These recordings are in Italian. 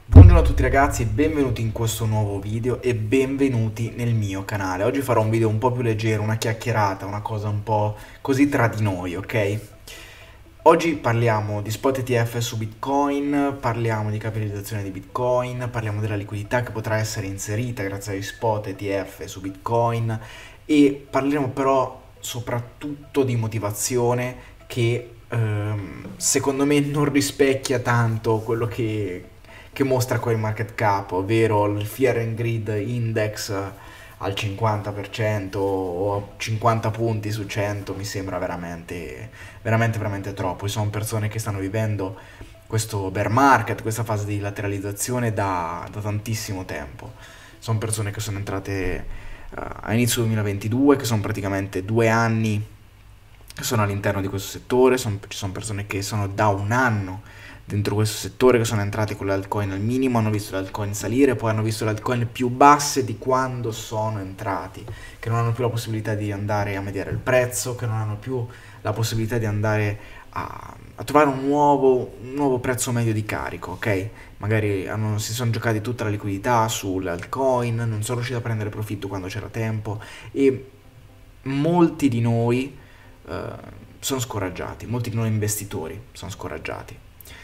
Buongiorno a tutti ragazzi, benvenuti in questo nuovo video e benvenuti nel mio canale. Oggi farò un video un po' più leggero, una chiacchierata, una cosa un po' così tra di noi, ok? Oggi parliamo di spot ETF su Bitcoin, parliamo di capitalizzazione di Bitcoin, parliamo della liquidità che potrà essere inserita grazie agli spot ETF su Bitcoin e parleremo però soprattutto di motivazione che secondo me non rispecchia tanto quello che mostra CoinMarketCap, ovvero il Fear and Greed Index al 50% o 50 punti su 100 mi sembra veramente troppo. Ci sono persone che stanno vivendo questo bear market, questa fase di lateralizzazione da tantissimo tempo. Sono persone che sono entrate a inizio 2022, che sono praticamente 2 anni che sono all'interno di questo settore, ci sono persone che sono da un anno dentro questo settore, che sono entrati con le altcoin al minimo, hanno visto le altcoin salire, poi hanno visto le altcoin più basse di quando sono entrati, che non hanno più la possibilità di andare a mediare il prezzo, che non hanno più la possibilità di andare a trovare un nuovo prezzo medio di carico, ok? Magari si sono giocati tutta la liquidità sulle altcoin, non sono riusciti a prendere profitto quando c'era tempo e molti di noi sono scoraggiati, molti di noi investitori sono scoraggiati.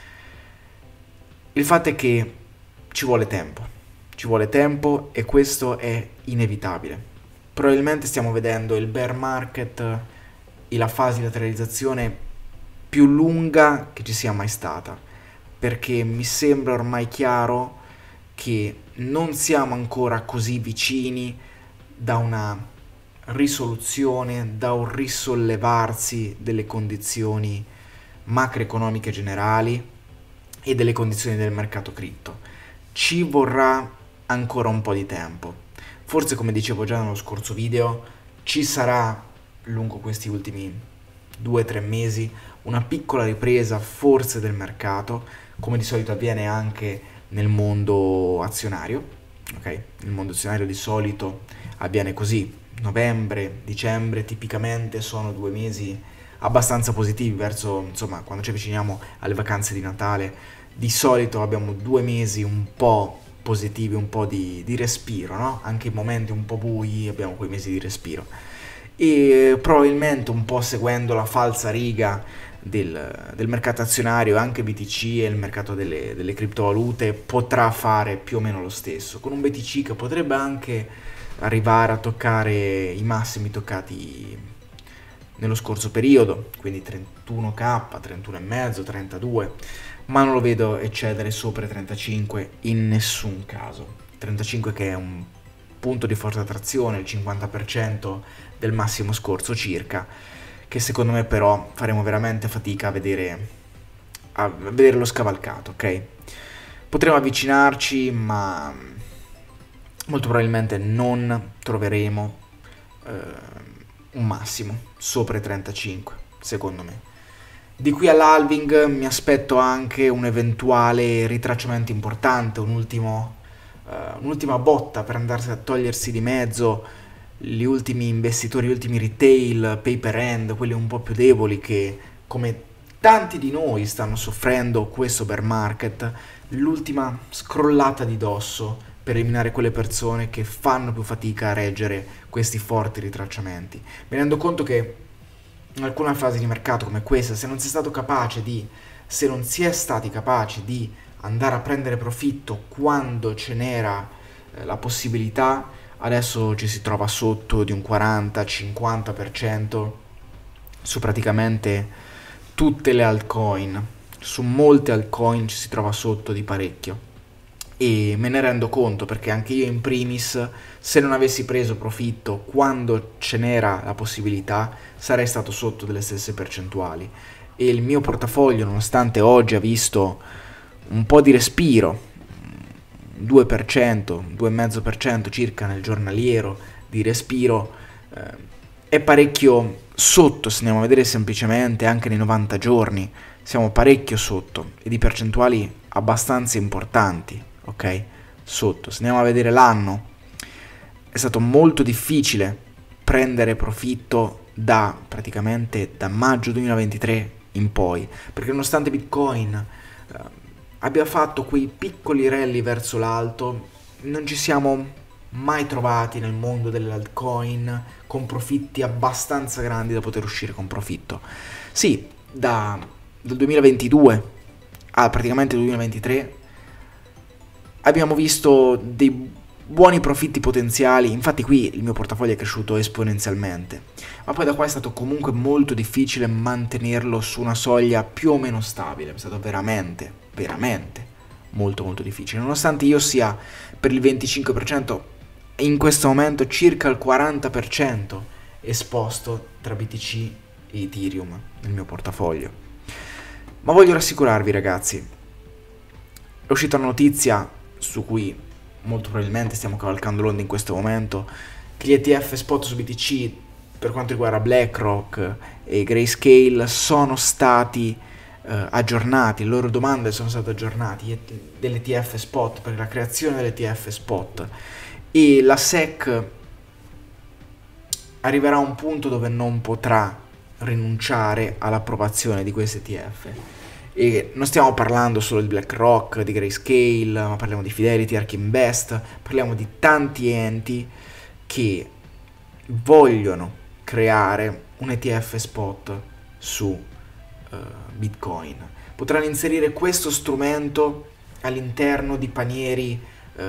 Il fatto è che ci vuole tempo e questo è inevitabile. Probabilmente stiamo vedendo il bear market e la fase di lateralizzazione più lunga che ci sia mai stata, perché mi sembra ormai chiaro che non siamo ancora così vicini da una risoluzione, da un risollevarsi delle condizioni macroeconomiche generali e delle condizioni del mercato cripto. Ci vorrà ancora un po' di tempo. Forse, come dicevo già nello scorso video, ci sarà lungo questi ultimi 2-3 mesi una piccola ripresa forse del mercato, come di solito avviene anche nel mondo azionario. Ok? Nel mondo azionario di solito avviene così. Novembre, dicembre tipicamente sono 2 mesi abbastanza positivi verso, insomma, quando ci avviciniamo alle vacanze di Natale. Di solito abbiamo 2 mesi un po' positivi, un po' di respiro, no? Anche in momenti un po' bui abbiamo quei mesi di respiro. E probabilmente un po' seguendo la falsa riga del mercato azionario, anche BTC e il mercato delle criptovalute potrà fare più o meno lo stesso, con un BTC che potrebbe anche arrivare a toccare i massimi toccati nello scorso periodo, quindi 31k, 31,5, 32, ma non lo vedo eccedere sopra i 35 in nessun caso. 35 che è un punto di forte attrazione, il 50% del massimo scorso circa, che secondo me però faremo veramente fatica a vedere lo scavalcato, ok? Potremo avvicinarci, ma molto probabilmente non troveremo un massimo sopra i 35, secondo me. Di qui all'halving mi aspetto anche un eventuale ritracciamento importante, un'ultima botta per andarsi a togliersi di mezzo gli ultimi investitori, gli ultimi retail, paper end, quelli un po' più deboli che, come tanti di noi, stanno soffrendo questo bear market, l'ultima scrollata di dosso per eliminare quelle persone che fanno più fatica a reggere questi forti ritracciamenti. Mi rendo conto che in alcune fasi di mercato come questa, se non si è stati capaci di andare a prendere profitto quando ce n'era la possibilità, adesso ci si trova sotto di un 40-50% su praticamente tutte le altcoin. Su molte altcoin ci si trova sotto di parecchio. E me ne rendo conto perché anche io in primis, se non avessi preso profitto quando ce n'era la possibilità, sarei stato sotto delle stesse percentuali. E il mio portafoglio, nonostante oggi ha visto un po' di respiro, 2%, 2,5% circa nel giornaliero di respiro, è parecchio sotto, se andiamo a vedere semplicemente anche nei 90 giorni, siamo parecchio sotto e di percentuali abbastanza importanti. Ok? Sotto. Se andiamo a vedere l'anno, è stato molto difficile prendere profitto praticamente da maggio 2023 in poi, perché nonostante Bitcoin abbia fatto quei piccoli rally verso l'alto, non ci siamo mai trovati nel mondo delle altcoin con profitti abbastanza grandi da poter uscire con profitto. Sì, dal 2022 a praticamente il 2023 abbiamo visto dei buoni profitti potenziali, infatti qui il mio portafoglio è cresciuto esponenzialmente, ma poi da qua è stato comunque molto difficile mantenerlo su una soglia più o meno stabile, è stato veramente molto difficile, nonostante io sia per il 25%, in questo momento circa il 40% esposto tra BTC e Ethereum nel mio portafoglio. Ma voglio rassicurarvi ragazzi, è uscita una notizia su cui molto probabilmente stiamo cavalcando l'onda in questo momento, che gli ETF spot su BTC per quanto riguarda BlackRock e Grayscale sono stati aggiornati, le loro domande sono state aggiornate dell'ETF spot per la creazione dell'ETF spot, e la SEC arriverà a un punto dove non potrà rinunciare all'approvazione di questi ETF. E non stiamo parlando solo di BlackRock, di Grayscale, ma parliamo di Fidelity, ARK Invest, parliamo di tanti enti che vogliono creare un ETF spot su Bitcoin. Potranno inserire questo strumento all'interno di panieri,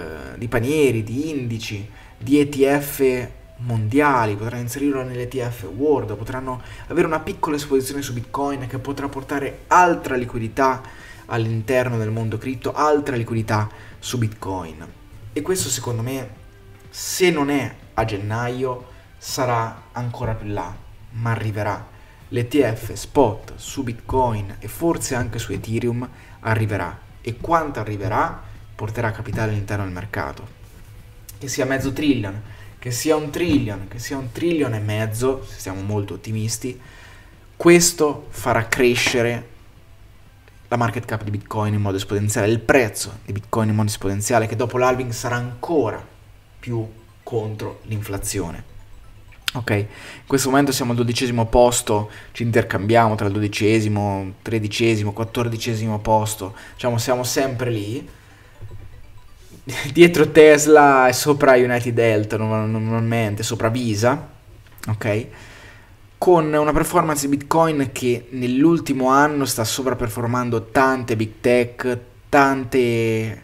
di indici, di ETF mondiali, potranno inserirlo nell'ETF World, potranno avere una piccola esposizione su Bitcoin che potrà portare altra liquidità all'interno del mondo cripto, altra liquidità su Bitcoin. E questo secondo me, se non è a gennaio, sarà ancora più là, ma arriverà. L'ETF spot su Bitcoin e forse anche su Ethereum arriverà, e quanto arriverà porterà capitale all'interno del mercato, che sia mezzo trillion, che sia un trillion, che sia un trillion e mezzo, se siamo molto ottimisti, questo farà crescere la market cap di Bitcoin in modo esponenziale, il prezzo di Bitcoin in modo esponenziale, che dopo l'halving sarà ancora più contro l'inflazione. Ok, in questo momento siamo al 12° posto, ci intercambiamo tra il 12°, 13°, 14° posto, diciamo siamo sempre lì, dietro Tesla e sopra United Health normalmente, sopra Visa, ok, con una performance di Bitcoin che nell'ultimo anno sta sovraperformando tante big tech, tante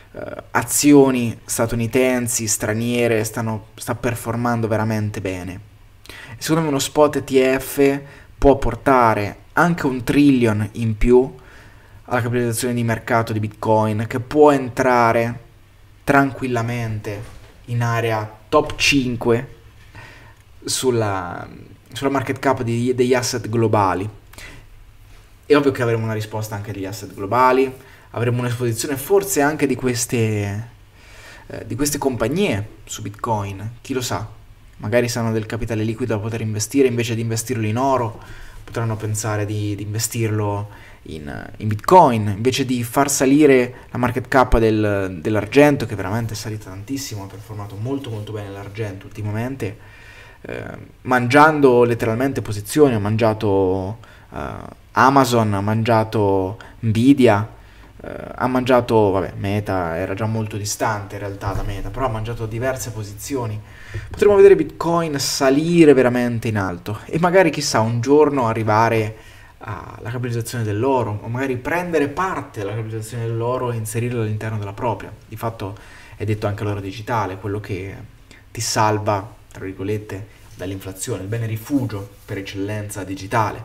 azioni statunitensi, straniere, sta performando veramente bene. Secondo me uno spot ETF può portare anche un trillion in più alla capitalizzazione di mercato di Bitcoin, che può entrare tranquillamente in area top 5 sulla market cap degli asset globali. È ovvio che avremo una risposta anche degli asset globali, avremo un'esposizione forse anche di queste compagnie su Bitcoin, chi lo sa, magari sanno del capitale liquido da poter investire, invece di investirlo in oro potranno pensare di investirlo in Bitcoin, invece di far salire la market cap dell'argento, che veramente è salita tantissimo, ha performato molto bene l'argento ultimamente, mangiando letteralmente posizioni, ha mangiato Amazon, ha mangiato Nvidia, ha mangiato, vabbè, Meta era già molto distante in realtà da Meta, però ha mangiato diverse posizioni. Potremmo vedere Bitcoin salire veramente in alto e magari chissà un giorno arrivare alla capitalizzazione dell'oro, o magari prendere parte della capitalizzazione dell'oro e inserirla all'interno della propria. Di fatto è detto anche l'oro digitale, quello che ti salva, tra virgolette, dall'inflazione, il bene rifugio per eccellenza digitale.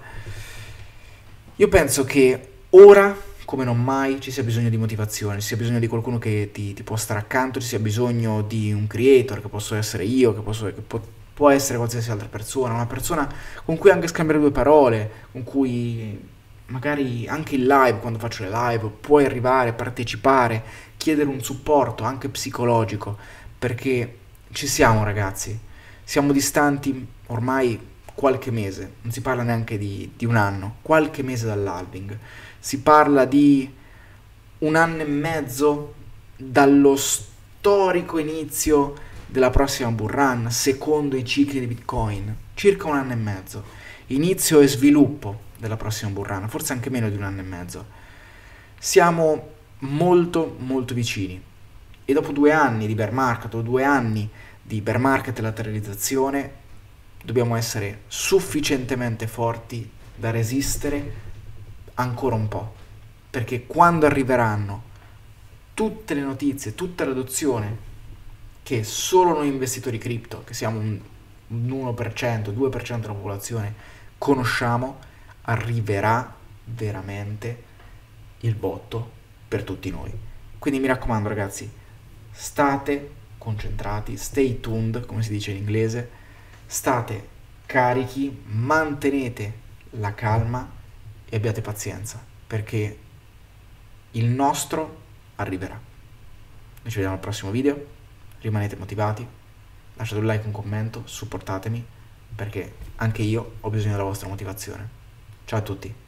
Io penso che ora come non mai ci sia bisogno di motivazione, ci sia bisogno di qualcuno che ti può stare accanto, ci sia bisogno di un creator, che posso essere io, può essere qualsiasi altra persona, una persona con cui anche scambiare due parole, con cui magari anche in live, quando faccio le live, puoi arrivare, partecipare, chiedere un supporto anche psicologico, perché ci siamo ragazzi, siamo distanti ormai qualche mese, non si parla neanche di un anno, qualche mese dall'halving. Si parla di 1 anno e mezzo dallo storico inizio della prossima bull run, secondo i cicli di Bitcoin. Circa 1 anno e mezzo. Inizio e sviluppo della prossima bull run, forse anche meno di 1 anno e mezzo. Siamo molto molto vicini. E dopo 2 anni di bear market o 2 anni di bear market e lateralizzazione dobbiamo essere sufficientemente forti da resistere ancora un po', perché quando arriveranno tutte le notizie, tutta l'adozione che solo noi investitori cripto, che siamo un 1%, 2% della popolazione, conosciamo, arriverà veramente il botto per tutti noi. Quindi mi raccomando ragazzi, state concentrati, stay tuned, come si dice in inglese, state carichi, mantenete la calma e abbiate pazienza, perché il nostro arriverà. Noi ci vediamo al prossimo video, rimanete motivati, lasciate un like, un commento, supportatemi, perché anche io ho bisogno della vostra motivazione. Ciao a tutti!